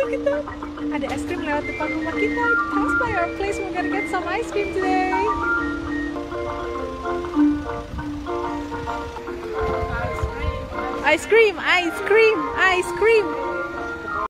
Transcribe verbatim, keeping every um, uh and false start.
look at that. Ada es krim lewat depan rumah kita. Pass by our place. We're gonna get some ice cream today. Ice cream, ice cream, ice cream.